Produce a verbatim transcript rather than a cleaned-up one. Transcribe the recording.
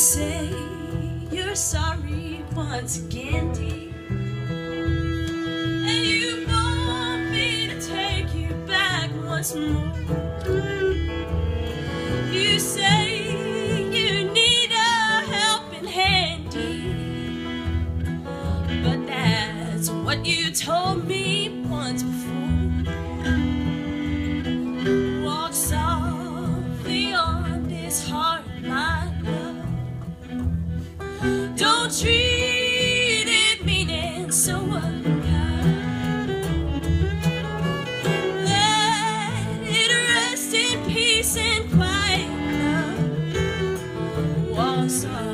say you're sorry once again, dear, and you want me to take you back once more. You say you need a helping hand, dear, but that's what you told me once before. Walk softly on this heart, my love. Don't treat it mean and so unkind. Let it rest in peace and quiet, love. Walk softly.